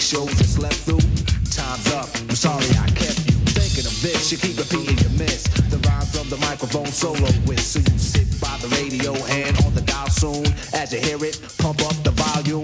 shows you slept through. Time's up, I'm sorry I kept you thinking of this. You keep repeating your miss the rhyme from the microphone solo with. So you sit by the radio, hand on the dial soon. As you hear it, pump up the volume.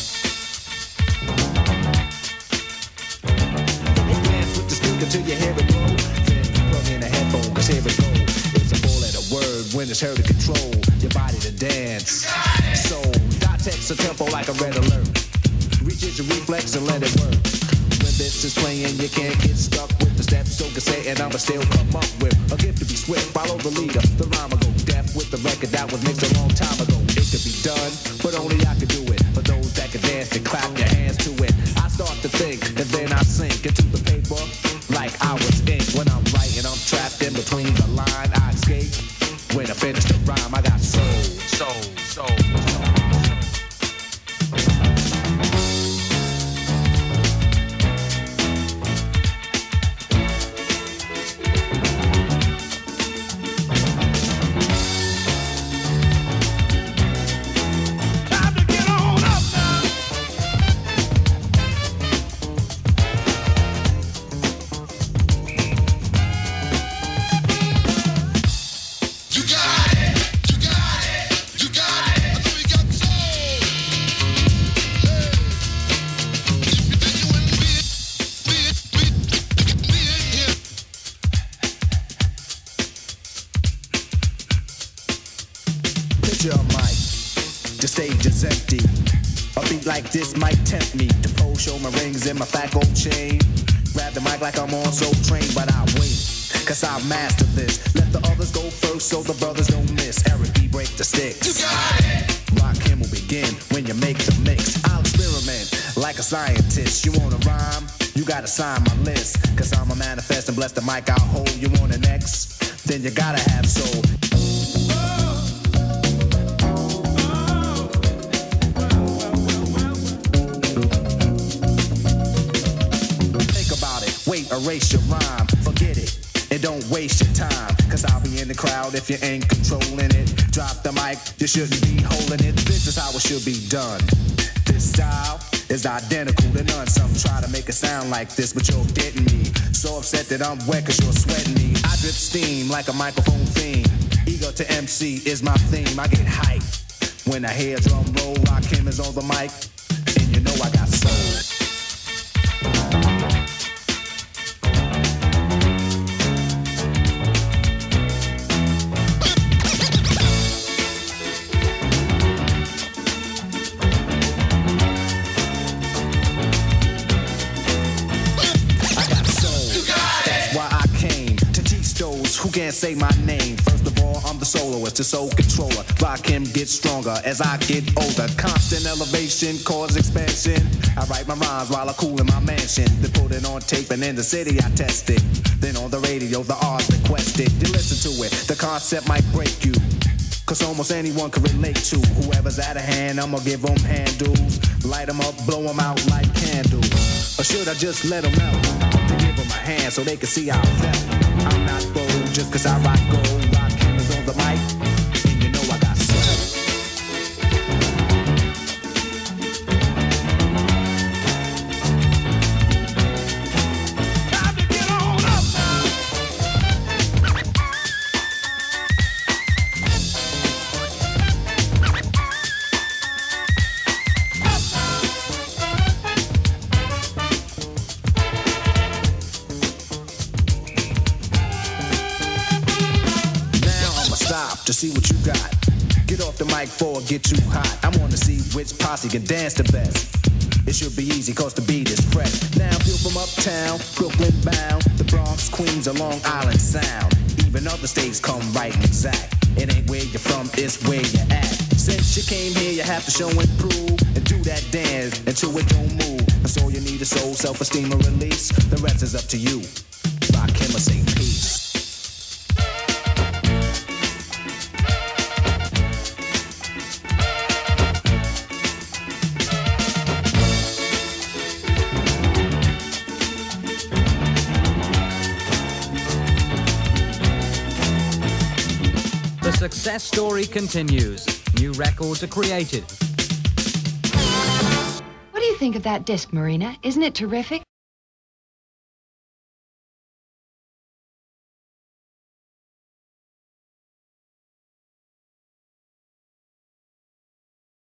Dance with the speaker till you hear it blow. Then plug in a headphone, cause here it go. It's a four-letter word when it's heard to control your body to dance. So dot text a tempo like a red alert. Reaches your reflex and let it work. When this is playing, you can't get stuck with the steps. So can say, and I'ma still come up with a gift to be swift. Follow the leader, the rhyme will go deaf with the record that was mixed a long time ago. It could be done, but only I could do it. For those that can dance and clap their hands to it. I start to think, and then I sink into the paper like I was ink. When I'm writing, I'm trapped in between the line. I escape. When I finish the rhyme, I got soul. Like this might tempt me to pose, show my rings and my fat gold chain. Grab the mic like I'm on Soul Train, but I wait, cause I've mastered this. Let the others go first so the brothers don't miss. Eric B, break the sticks. You got it! Rakim will begin when you make the mix. I'll experiment like a scientist. You wanna rhyme? You gotta sign my list. Cause I'm a manifest and bless the mic I'll hold. You want an X? Then you gotta have soul. Erase your rhyme, forget it, and don't waste your time. Cause I'll be in the crowd if you ain't controlling it. Drop the mic, you shouldn't be holding it. This is how it should be done. This style is identical to none. Some try to make it sound like this, but you're getting me. So upset that I'm wet cause you're sweating me. I drip steam like a microphone theme. Ego to MC is my theme. I get hyped when I hear drum roll. Rakim is on the mic, and you know I got soul. Who can't say my name? First of all, I'm the soloist, the soul controller. Rakim gets stronger as I get older. Constant elevation, cause expansion. I write my rhymes while I cool in my mansion. Then put it on tape and in the city I test it. Then on the radio, the R's requested. You listen to it, the concept might break you. Cause almost anyone can relate to. Whoever's out of hand, I'ma give them handles. Light them up, blow them out like candles. Or should I just let them out? To give them a hand so they can see how I felt. I'm not bold just cause I rock gold. Rakim is on the mic, and you know I got soul. Time to get on up now. To see what you got. Get off the mic before it get too hot. I wanna see which posse can dance the best. It should be easy cause the beat is fresh. Now feel from uptown, Brooklyn bound, the Bronx, Queens, or Long Island Sound. Even other states come right and exact. It ain't where you're from, it's where you're at. Since you came here, you have to show and prove and do that dance until it don't move. That's all you need is soul, self-esteem, and release. The rest is up to you. Rakim or say peace. The success story continues. New records are created. What do you think of that disc, Marina? Isn't it terrific?